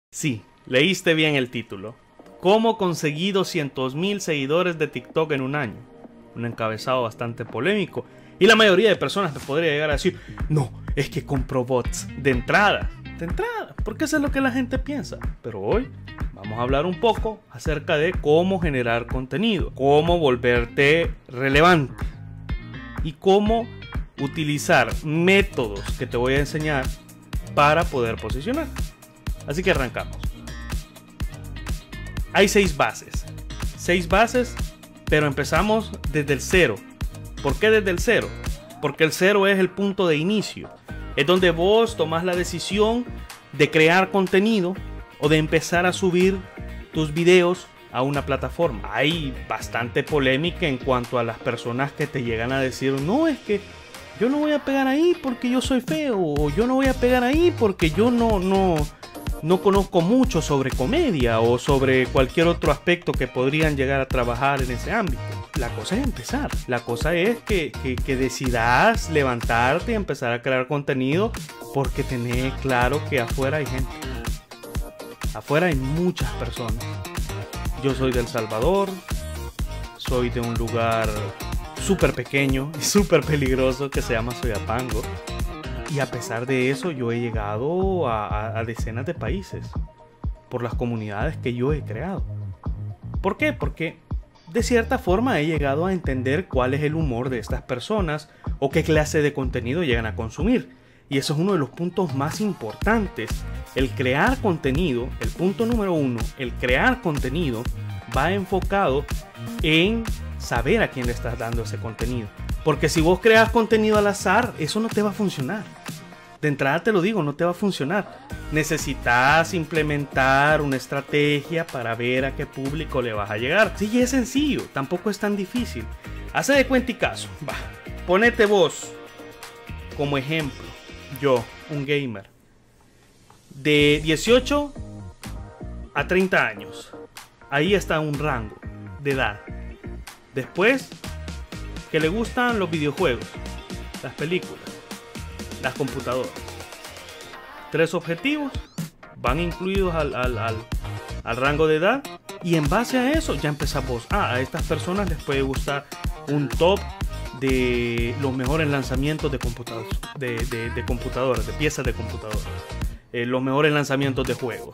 Sí, leíste bien el título. ¿Cómo conseguí 200.000 seguidores de TikTok en un año? Un encabezado bastante polémico. Y la mayoría de personas te podría llegar a decir, no, es que compro bots de entrada, porque eso es lo que la gente piensa. Pero hoy vamos a hablar un poco acerca de cómo generar contenido, cómo volverte relevante y cómo utilizar métodos que te voy a enseñar para poder posicionar. Así que arrancamos. Hay 6 bases, pero empezamos desde el 0. ¿Por qué desde el 0? Porque el 0 es el punto de inicio. Es donde vos tomás la decisión de crear contenido o de empezar a subir tus videos a una plataforma. Hay bastante polémica en cuanto a las personas que te llegan a decir, no, es que yo no voy a pegar ahí porque yo soy feo, o yo no voy a pegar ahí porque yo no conozco mucho sobre comedia o sobre cualquier otro aspecto que podrían llegar a trabajar en ese ámbito. La cosa es empezar. La cosa es que decidas levantarte y empezar a crear contenido, porque tenés claro que afuera hay gente. Afuera hay muchas personas. Yo soy de El Salvador. Soy de un lugar súper pequeño y súper peligroso que se llama Soyapango. Y a pesar de eso, yo he llegado a decenas de países por las comunidades que yo he creado. ¿Por qué? Porque de cierta forma he llegado a entender cuál es el humor de estas personas o qué clase de contenido llegan a consumir. Y eso es uno de los puntos más importantes. El crear contenido, el punto número 1, el crear contenido va enfocado en saber a quién le estás dando ese contenido. Porque si vos creas contenido al azar, eso no te va a funcionar. De entrada te lo digo, no te va a funcionar. Necesitas implementar una estrategia para ver a qué público le vas a llegar. Sí, es sencillo, tampoco es tan difícil. Hace de cuenta y caso. Va, ponete vos como ejemplo. Yo, un gamer de 18 a 30 años. Ahí está un rango de edad. Después, que le gustan los videojuegos, las películas, las computadoras. 3 objetivos van incluidos al rango de edad, y en base a eso ya empezamos. A estas personas les puede gustar un top de los mejores lanzamientos de computadoras, de computadoras, de piezas de computadoras, los mejores lanzamientos de juegos,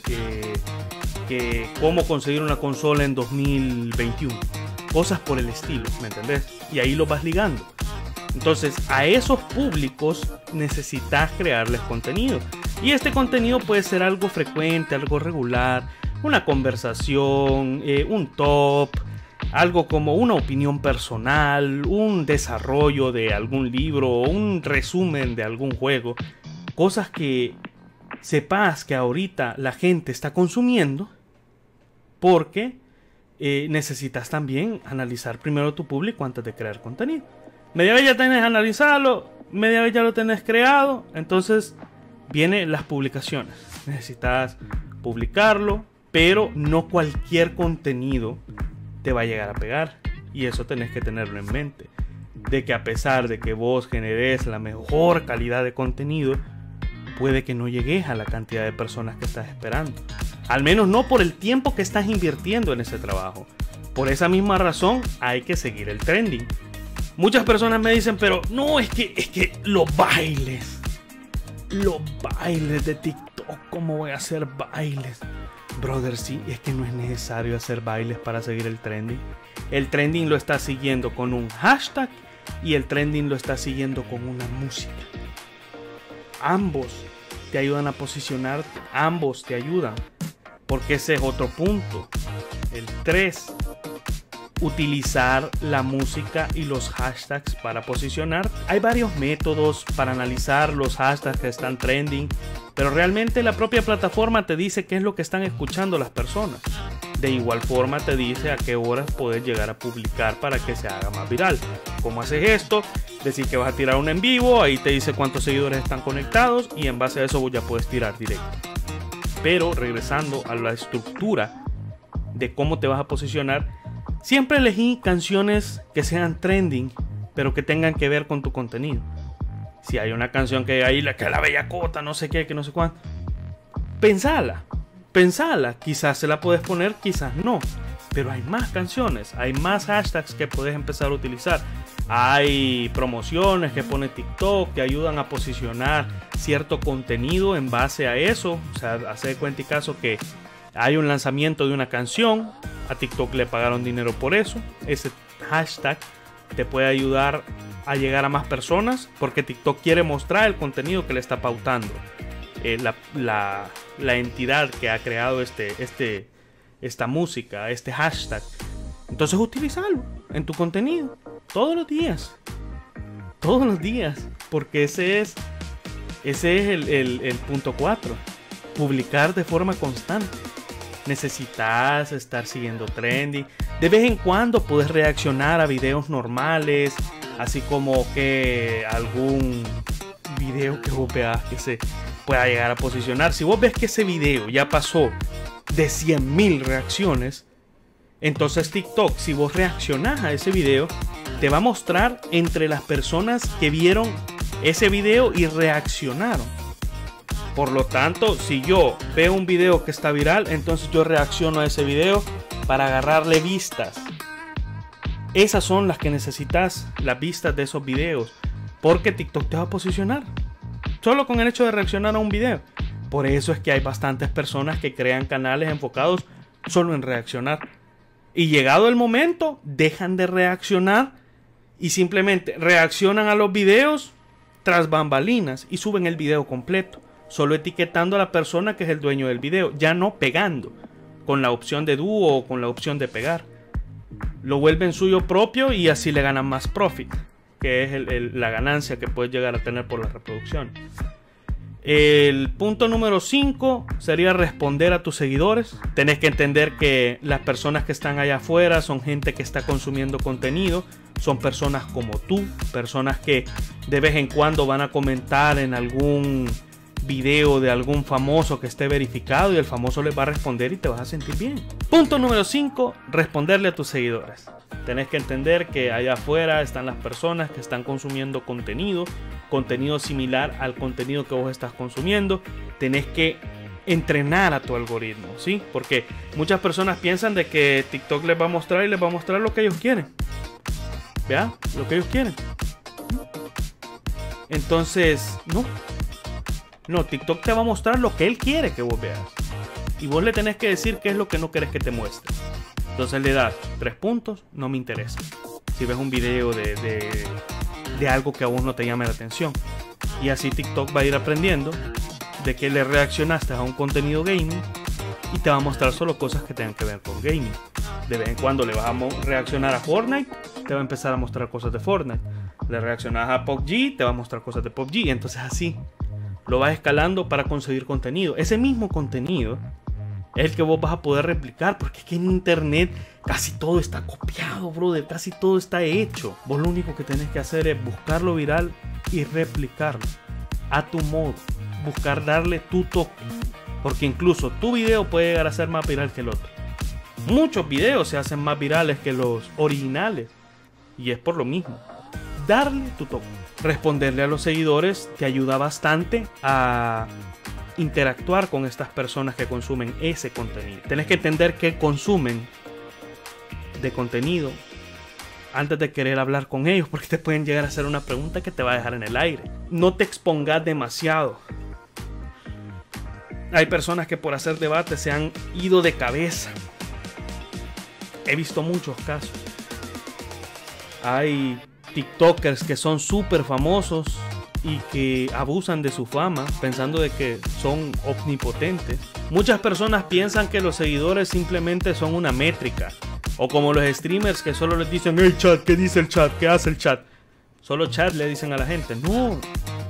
que cómo conseguir una consola en 2021. Cosas por el estilo, ¿me entendés? Y ahí lo vas ligando. Entonces, a esos públicos necesitas crearles contenido. Y este contenido puede ser algo frecuente, algo regular, una conversación, un top, algo como una opinión personal, un desarrollo de algún libro, un resumen de algún juego. Cosas que sepas que ahorita la gente está consumiendo, porque necesitas también analizar primero tu público antes de crear contenido. Media vez ya tenés analizarlo, media vez ya lo tenés creado, entonces vienen las publicaciones. Necesitas publicarlo, pero no cualquier contenido te va a llegar a pegar, y eso tenés que tenerlo en mente, de que a pesar de que vos generes la mejor calidad de contenido, puede que no llegues a la cantidad de personas que estás esperando. Al menos no por el tiempo que estás invirtiendo en ese trabajo. Por esa misma razón hay que seguir el trending. Muchas personas me dicen, pero no, es que los bailes de TikTok, ¿cómo voy a hacer bailes? Brother, sí, es que no es necesario hacer bailes para seguir el trending. El trending lo está siguiendo con un hashtag y el trending lo está siguiendo con una música. Ambos te ayudan a posicionarte, ambos te ayudan. Porque ese es otro punto. El 3. Utilizar la música y los hashtags para posicionar. Hay varios métodos para analizar los hashtags que están trending, pero realmente la propia plataforma te dice qué es lo que están escuchando las personas. De igual forma te dice a qué horas puedes llegar a publicar para que se haga más viral. ¿Cómo haces esto? Decir que vas a tirar un en vivo, ahí te dice cuántos seguidores están conectados, y en base a eso vos ya puedes tirar directo. Pero regresando a la estructura de cómo te vas a posicionar, siempre elegí canciones que sean trending, pero que tengan que ver con tu contenido. Si hay una canción que hay, que la bellacota, no sé qué, que no sé cuánto, pensala. Pensala, quizás se la puedes poner, quizás no. Pero hay más canciones, hay más hashtags que puedes empezar a utilizar. Hay promociones que pone TikTok que ayudan a posicionar cierto contenido en base a eso. O sea, hace de cuenta y caso que hay un lanzamiento de una canción, a TikTok le pagaron dinero por eso. Ese hashtag te puede ayudar a llegar a más personas porque TikTok quiere mostrar el contenido que le está pautando la entidad que ha creado esta música, este hashtag. Entonces utilízalo en tu contenido todos los días, porque ese es el punto 4, publicar de forma constante. Necesitas estar siguiendo trending. De vez en cuando puedes reaccionar a videos normales, así como que algún video que vos veas que se pueda llegar a posicionar. Si vos ves que ese video ya pasó de 100.000 reacciones, entonces TikTok, si vos reaccionás a ese video, te va a mostrar entre las personas que vieron ese video y reaccionaron. Por lo tanto, si yo veo un video que está viral, entonces yo reacciono a ese video para agarrarle vistas. Esas son las que necesitas, las vistas de esos videos, porque TikTok te va a posicionar solo con el hecho de reaccionar a un video. Por eso es que hay bastantes personas que crean canales enfocados solo en reaccionar. Y llegado el momento, dejan de reaccionar y simplemente reaccionan a los videos tras bambalinas y suben el video completo, solo etiquetando a la persona que es el dueño del video, ya no pegando con la opción de dúo o con la opción de pegar. Lo vuelven suyo propio y así le ganan más profit, que es la ganancia que puedes llegar a tener por la reproducción. El punto número 5 sería responder a tus seguidores. Tenés que entender que las personas que están allá afuera son gente que está consumiendo contenido, son personas como tú, personas que de vez en cuando van a comentar en algún video de algún famoso que esté verificado y el famoso les va a responder y te vas a sentir bien. Punto número 5, responderle a tus seguidores. Tenés que entender que allá afuera están las personas que están consumiendo contenido similar al contenido que vos estás consumiendo. Tenés que entrenar a tu algoritmo, ¿sí? Porque muchas personas piensan de que TikTok les va a mostrar y les va a mostrar lo que ellos quieren. ¿Vea? Lo que ellos quieren. Entonces, no, TikTok te va a mostrar lo que él quiere que vos veas. Y vos le tenés que decir qué es lo que no querés que te muestre. Entonces le das 3 puntos, no me interesa. Si ves un video de algo que a vos no te llame la atención. Y así TikTok va a ir aprendiendo de que le reaccionaste a un contenido gaming y te va a mostrar solo cosas que tengan que ver con gaming. De vez en cuando le vas a reaccionar a Fortnite, te va a empezar a mostrar cosas de Fortnite. Le reaccionas a PUBG, te va a mostrar cosas de PUBG. Entonces así lo vas escalando para conseguir contenido. Ese mismo contenido es el que vos vas a poder replicar, porque es que en internet casi todo está copiado, brother, casi todo está hecho. Vos lo único que tenés que hacer es buscarlo viral y replicarlo a tu modo, buscar darle tu toque, porque incluso tu video puede llegar a ser más viral que el otro. Muchos videos se hacen más virales que los originales y es por lo mismo, darle tu toque. Responderle a los seguidores te ayuda bastante a interactuar con estas personas que consumen ese contenido. Tenés que entender qué consumen de contenido antes de querer hablar con ellos, porque te pueden llegar a hacer una pregunta que te va a dejar en el aire. No te expongas demasiado. Hay personas que por hacer debate se han ido de cabeza. He visto muchos casos. Hay TikTokers que son súper famosos y que abusan de su fama pensando de que son omnipotentes. Muchas personas piensan que los seguidores simplemente son una métrica, o como los streamers que solo les dicen: hey chat, ¿qué dice el chat? ¿Qué hace el chat? Solo chat le dicen a la gente. No.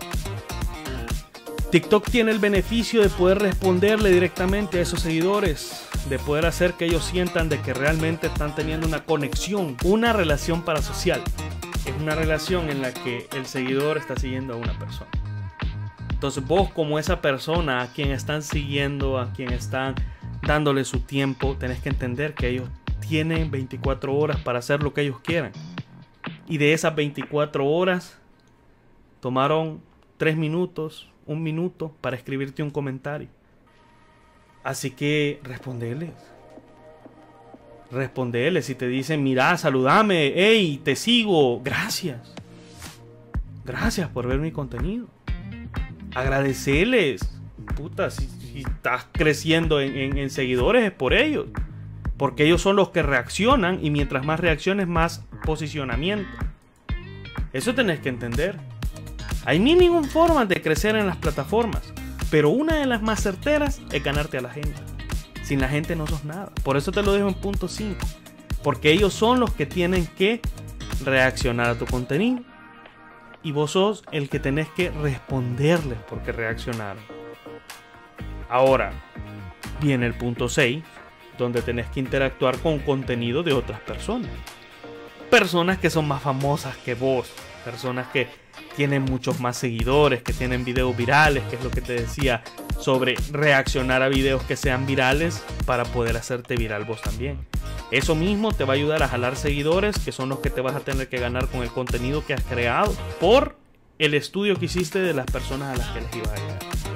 TikTok tiene el beneficio de poder responderle directamente a esos seguidores, de poder hacer que ellos sientan de que realmente están teniendo una conexión, una relación parasocial. Es una relación en la que el seguidor está siguiendo a una persona. Entonces vos, como esa persona a quien están siguiendo, a quien están dándole su tiempo, tenés que entender que ellos tienen 24 horas para hacer lo que ellos quieran. Y de esas 24 horas tomaron 3 minutos, 1 minuto para escribirte un comentario. Así que respondeles. Respondeles. Si te dicen, mira, saludame, hey, te sigo, gracias. Gracias por ver mi contenido. Agradecerles. Puta, si estás creciendo en seguidores es por ellos. Porque ellos son los que reaccionan, y mientras más reacciones, más posicionamiento. Eso tenés que entender. Hay mil y un formas de crecer en las plataformas, pero una de las más certeras es ganarte a la gente. Sin la gente no sos nada. Por eso te lo dejo en punto 5. Porque ellos son los que tienen que reaccionar a tu contenido. Y vos sos el que tenés que responderles porque reaccionaron. Ahora viene el punto 6, donde tenés que interactuar con contenido de otras personas. Personas que son más famosas que vos. Personas que tienen muchos más seguidores, que tienen videos virales, que es lo que te decía sobre reaccionar a videos que sean virales para poder hacerte viral vos también. Eso mismo te va a ayudar a jalar seguidores, que son los que te vas a tener que ganar con el contenido que has creado por el estudio que hiciste de las personas a las que les ibas a llegar.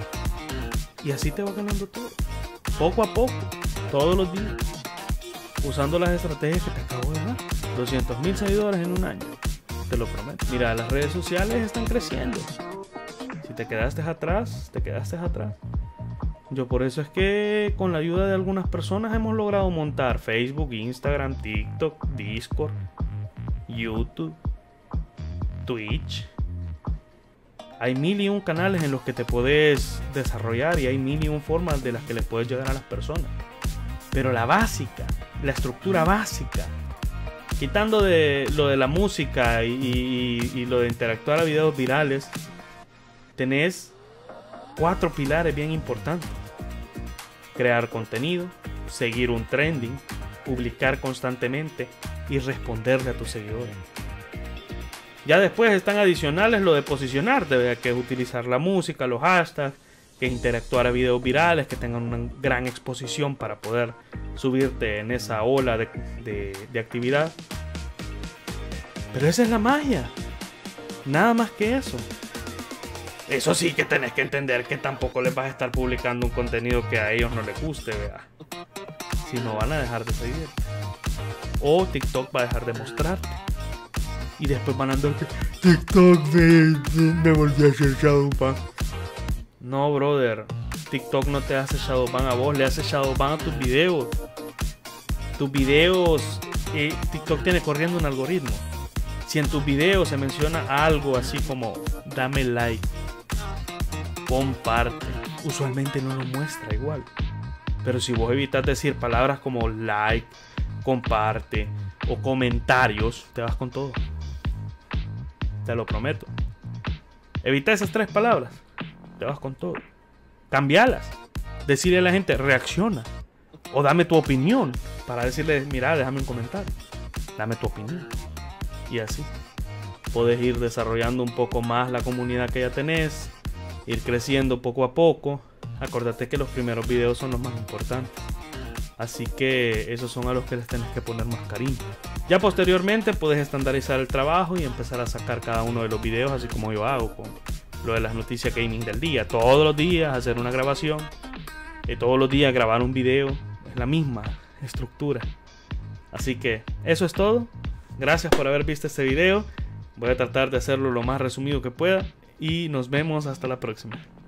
Y así te va ganando todo, poco a poco, todos los días, usando las estrategias que te acabo de dar. 200.000 seguidores en un año, te lo prometo. Mira, las redes sociales están creciendo. Si te quedaste atrás, te quedaste atrás. Yo por eso es que con la ayuda de algunas personas hemos logrado montar Facebook, Instagram, TikTok, Discord, YouTube, Twitch. Hay 1001 canales en los que te puedes desarrollar y hay 1001 formas de las que les puedes llegar a las personas. Pero la básica, la estructura básica, quitando de lo de la música y lo de interactuar a videos virales, tenés 4 pilares bien importantes: crear contenido, seguir un trending, publicar constantemente y responderle a tus seguidores. Ya después están adicionales lo de posicionarte, ¿verdad? Que es utilizar la música, los hashtags, que es interactuar a videos virales, que tengan una gran exposición para poder subirte en esa ola de actividad. Pero esa es la magia, nada más que eso. Eso sí que tenés que entender que tampoco les vas a estar publicando un contenido que a ellos no les guste, ¿verdad? Si no, van a dejar de seguir. O TikTok va a dejar de mostrarte. Y después van a andar que TikTok me volvió a hacer shadowban. No, brother. TikTok no te hace shadowban a vos, le hace shadowban a tus videos. Tus videos, TikTok tiene corriendo un algoritmo. Si en tus videos se menciona algo así como dame like, comparte, usualmente no lo muestra igual. Pero si vos evitas decir palabras como like, comparte o comentarios, te vas con todo. Te lo prometo. Evita esas 3 palabras, te vas con todo. Cambialas. Decirle a la gente, reacciona. O dame tu opinión. Para decirle, mira, déjame un comentario. Dame tu opinión. Y así. Puedes ir desarrollando un poco más la comunidad que ya tenés. Ir creciendo poco a poco. Acordate que los primeros videos son los más importantes. Así que esos son a los que les tenés que poner más cariño. Ya posteriormente puedes estandarizar el trabajo y empezar a sacar cada uno de los videos, así como yo hago con lo de las noticias gaming del día. Todos los días hacer una grabación, todos los días grabar un video, es la misma estructura. Así que eso es todo. Gracias por haber visto este video. Voy a tratar de hacerlo lo más resumido que pueda y nos vemos hasta la próxima.